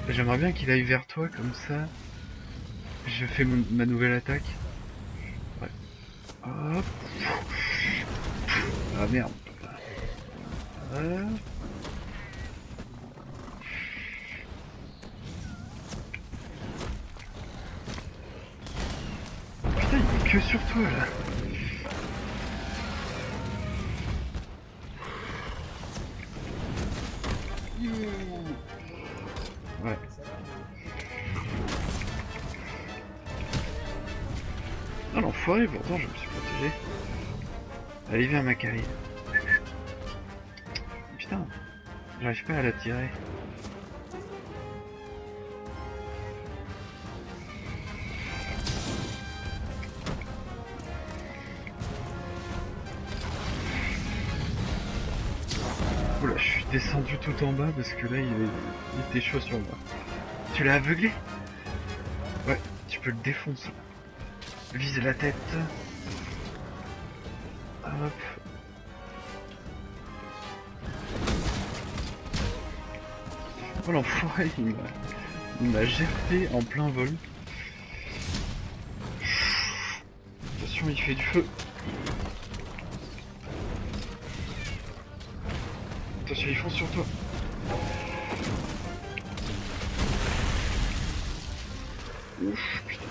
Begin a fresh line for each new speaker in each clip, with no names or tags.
J'aimerais bien qu'il aille vers toi comme ça. Je fais ma nouvelle attaque. Ouais. Hop. Ah merde. Hop. Putain, il est que sur toi là. Ouais. Ah l'enfoiré, pourtant je me suis protégé. Allez viens Macari. Putain, j'arrive pas à la tirer. Oula, je suis descendu tout en bas parce que là il était chaud sur moi. Tu l'as aveuglé? Ouais, tu peux le défoncer. Vise la tête. Hop. Oh l'enfoiré, il m'a jeté en plein vol. Attention, il fait du feu. Attention, ils font sur toi. Ouf, putain.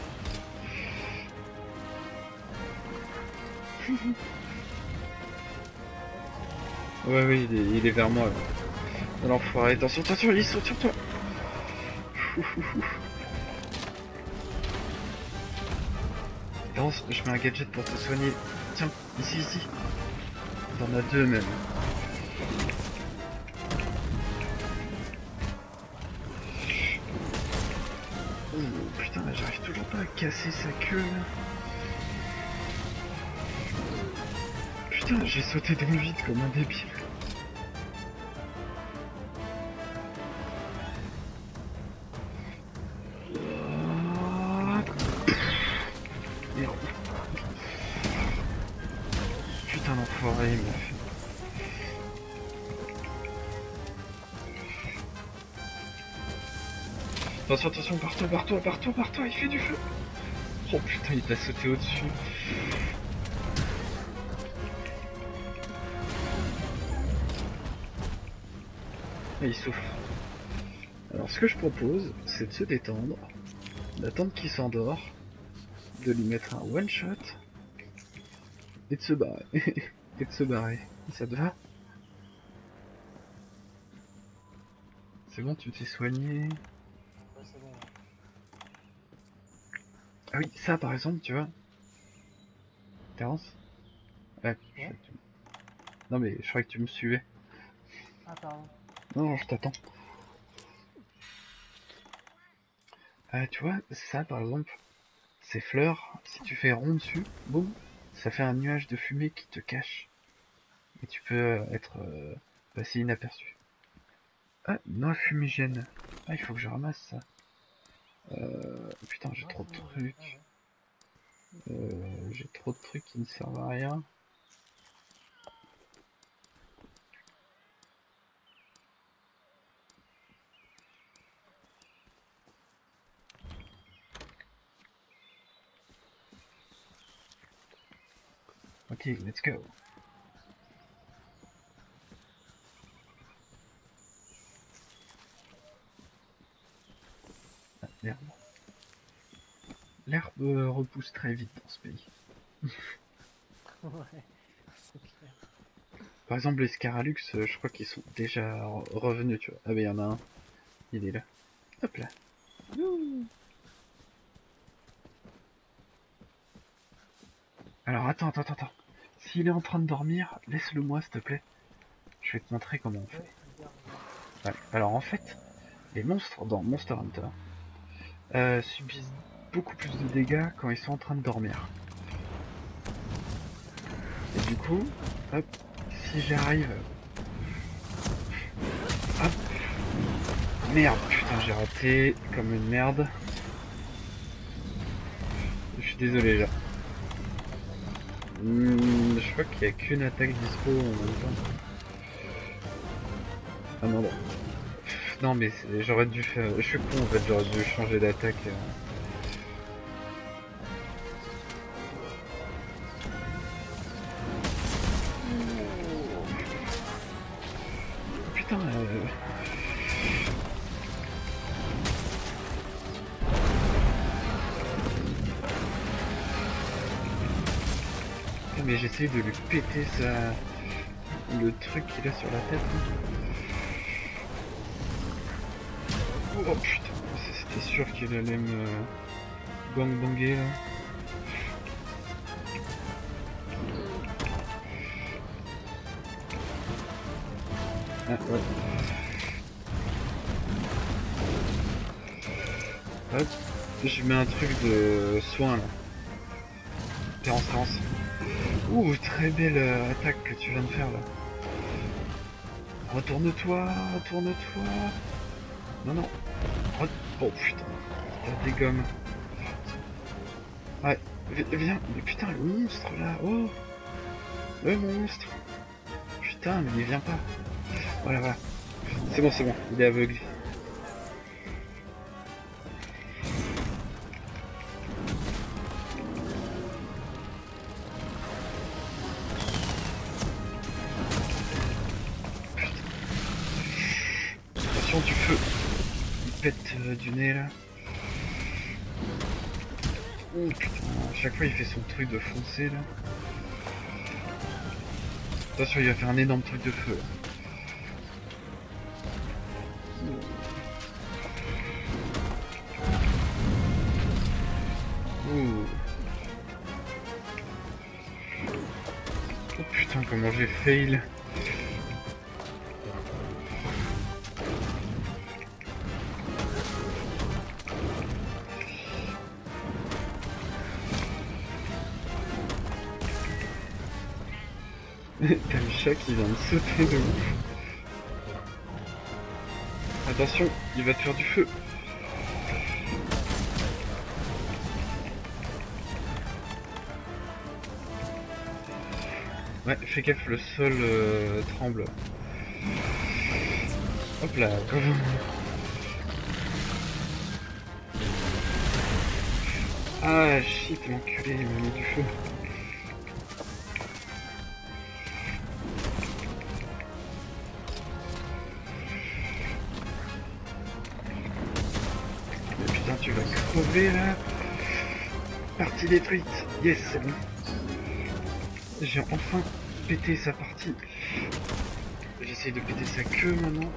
Ouais, il est vers moi. Là. L'enfoiré, attention, attention, ils sont sur toi. Avance, je mets un gadget pour te soigner. Tiens, ici. T'en as deux même. Oh, putain, là, j'arrive toujours pas à casser sa queue là. Putain, j'ai sauté dans le vide comme un débile. Merde. Putain, l'enfoiré, il m'a fait. Attention, pars-toi, il fait du feu. Oh putain, il t'a sauté au-dessus. Et il souffle. Alors ce que je propose, c'est de se détendre, d'attendre qu'il s'endort, de lui mettre un one shot et de se barrer. Et de se barrer. Ça te va? C'est bon, tu t'es soigné?
Ouais, c'est bon. Ouais.
Ah oui, ça par exemple, tu vois. Terence? Ouais. Non mais je croyais que tu me suivais.
Ah, pardon.
Non, je t'attends. Tu vois, ça par exemple, ces fleurs, si tu fais rond dessus, boum, ça fait un nuage de fumée qui te cache. Et tu peux être passé inaperçu. Ah, noix fumigène. Ah, il faut que je ramasse ça. Putain, j'ai trop de trucs. J'ai trop de trucs qui ne servent à rien. Ok, let's go. Ah, merde. L'herbe repousse très vite dans ce pays.
Ouais, c'est clair.
Par exemple, les Scaralux, je crois qu'ils sont déjà revenus, tu vois. Ah, mais il y en a un. Il est là. Hop là. Alors, attends. S'il est en train de dormir, laisse-le moi, s'il te plaît. Je vais te montrer comment on fait. Ouais. Alors, en fait, les monstres dans Monster Hunter subissent beaucoup plus de dégâts quand ils sont en train de dormir. Et du coup, hop, si j'arrive... Hop. Merde, putain, j'ai raté comme une merde. Je suis désolé là. Je crois qu'il n'y a qu'une attaque dispo en même temps. Ah non, non. Non mais j'aurais dû faire... Je suis con en fait, j'aurais dû changer d'attaque. Putain mais j'essaye de lui péter le truc qu'il a sur la tête. Oh putain, c'était sûr qu'il allait me gangbanger là. Ah ouais. Hop, je mets un truc de soin là. Terrence. Ouh, très belle attaque que tu viens de faire là. Retourne-toi. Non. Oh putain, t'as des gommes. Ouais, viens, mais putain, le monstre là, oh. Le monstre. Putain, mais il vient pas. Voilà. C'est bon, il est aveugle. Attention du feu. Il pète du nez là. Oh putain, à chaque fois il fait son truc de foncer là. Attention, il va faire un énorme truc de feu là. Oh putain, comment j'ai fail. T'as le chat qui vient de sauter de ouf. Attention, il va te faire du feu. Ouais, fais gaffe, le sol tremble. Hop là, comment... Ah shit, l'enculé, il m'a mis du feu. Mais putain, tu vas crever là. Partie détruite. Yes, c'est bon. J'ai enfin pété sa partie. J'essaye de péter sa queue maintenant.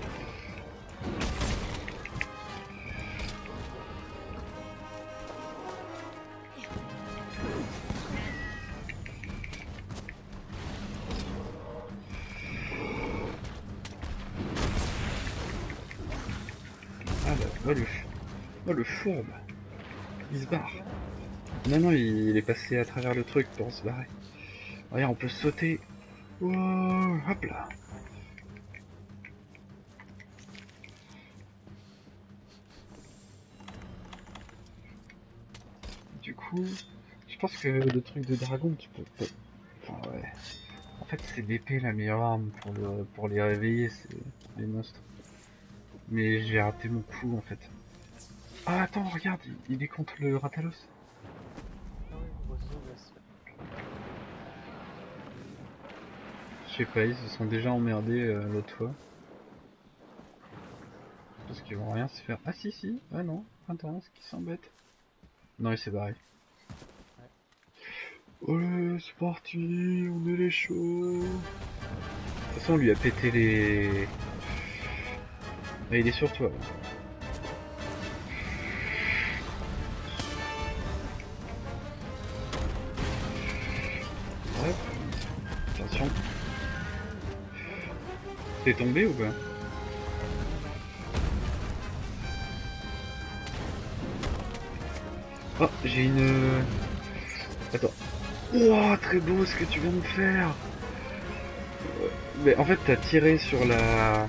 Ah bah, le fourbe. Il se barre. Non, il est passé à travers le truc pour se barrer. Regarde, on peut sauter. Wow, hop là. Du coup, je pense que le truc de dragon, tu peux peut-être... Enfin, ouais. En fait, c'est l'épée la meilleure arme pour les réveiller, c'est les monstres. Mais j'ai raté mon coup, en fait. Ah, attends, regarde, il est contre le Ratalos. Je sais pas, ils se sont déjà emmerdés l'autre fois. Parce qu'ils vont rien se faire. Ah si, ah non, attends, ce qui s'embête. Non, il s'est barré. Ouais, c'est parti, on est les chauds. De toute façon, on lui a pété les... Ah, il est sur toi. Hop. Attention. T'es tombé ou pas? Oh, j'ai une... Attends. Ouah, très beau ce que tu viens de faire. Mais en fait, t'as tiré sur la...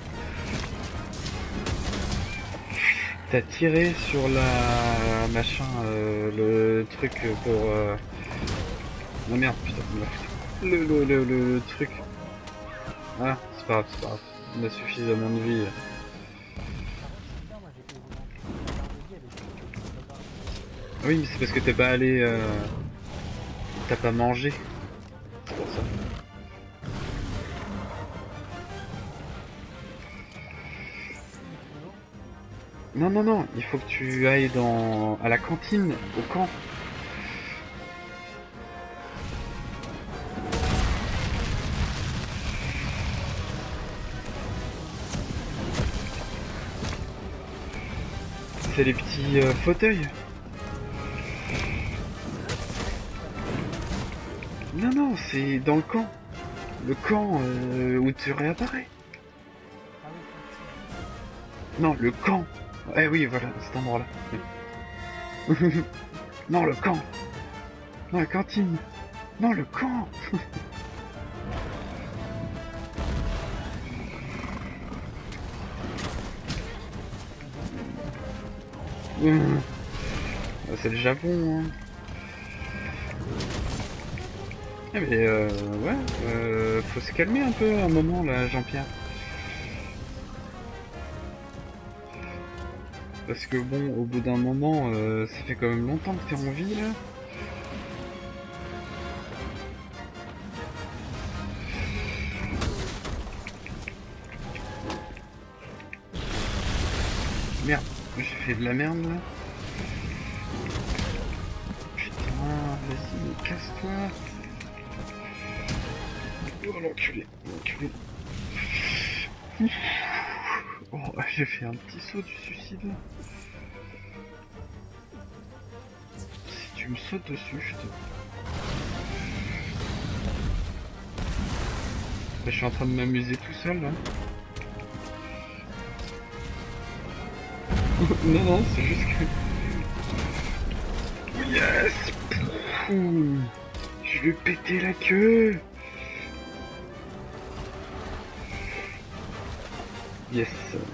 T'as tiré sur la... machin, le truc pour... Oh merde, putain, le truc. Ah, c'est pas grave, on a suffisamment de vie. Oui, mais c'est parce que t'es pas allé... T'as pas mangé. C'est pour ça. Non, non, non, il faut que tu ailles à la cantine, au camp. C'est les petits fauteuils. Non, non, c'est dans le camp. Le camp où tu réapparais.
Ah oui,
Non, le camp. Eh oui, voilà, cet endroit-là. Non, le camp. Non, la cantine. Non, le camp. C'est le Japon, hein. Eh mais ouais, faut se calmer un peu un moment là, Jean-Pierre. Parce que bon, au bout d'un moment, ça fait quand même longtemps que t'es en vie là. Merde, j'ai fait de la merde là. Putain, vas-y, mais casse-toi. Oh l'enculé, l'enculé. Oh, j'ai fait un petit saut du suicide là. Si tu me sautes dessus, je te... Bah, je suis en train de m'amuser tout seul là. Non, non, c'est juste que... Yes. Ouh, je lui ai pété la queue. Yes.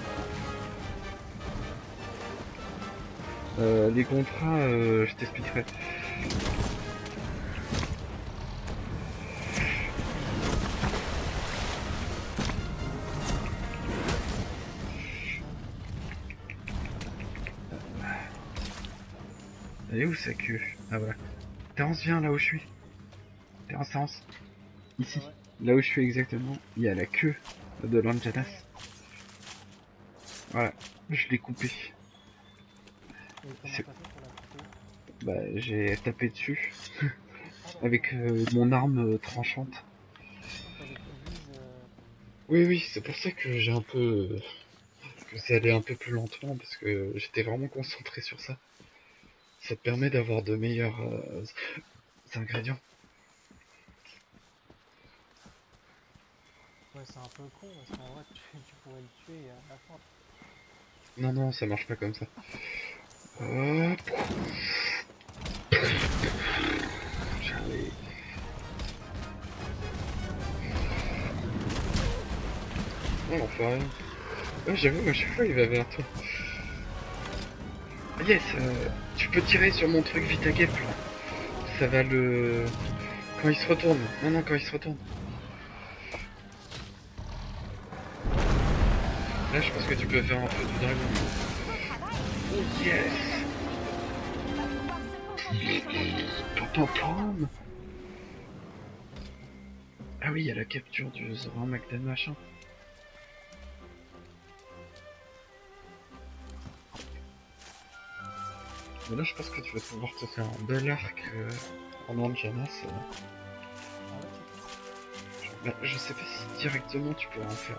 Les contrats, je t'expliquerai. Elle est où sa queue? Ah voilà. Terence, viens là où je suis. Terence. Ici.
ouais.
Là où je suis exactement, il y a la queue de l'Anjanas. Voilà. Je l'ai coupé.
Et comment t'as fait pour la couper?
Bah, j'ai tapé dessus.
Ah d'accord.
Avec mon arme tranchante.
Ah, fallait que tu vises...
Oui, oui, c'est pour ça que j'ai un peu... que c'est allé un peu plus lentement, parce que j'étais vraiment concentré sur ça. Ça te permet d'avoir de meilleurs ingrédients.
Ouais, c'est un peu con, parce qu'en vrai, tu pourrais le tuer à la fin.
Non, non, ça marche pas comme ça. Hop. J'allais... Oh l'enfoiré. Ouais, j'avoue, à chaque fois il va vers toi. Ah, yes, tu peux tirer sur mon truc Vitagep là. Ça va le... Quand il se retourne. Non, non, quand il se retourne. Là, je pense que tu peux faire un peu du dragon. Oh yes. Pom. Ah oui, il y a la capture du Zoran Magdan machin. Mais là, je pense que tu vas pouvoir te faire un bel arc en Anjanas.
Ah ouais,
Bah, je sais pas si directement tu pourras en faire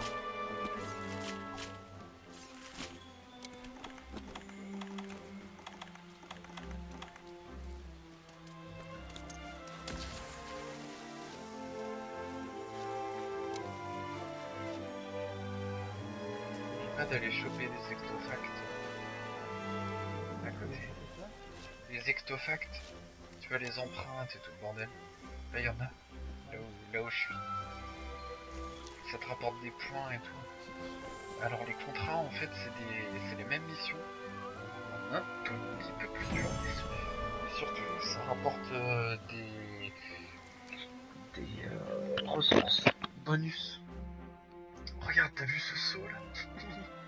pas d'aller choper des extofacts à côté. Les extofacts, tu vois, les empreintes et tout le bordel. Là, il y en a. Là où je suis. Ça te rapporte des points et tout. Alors, les contrats, en fait, c'est les mêmes missions. Un tout petit peu plus dur. Et surtout, ça rapporte des ressources bonus. Regarde, t'as vu ce saut là?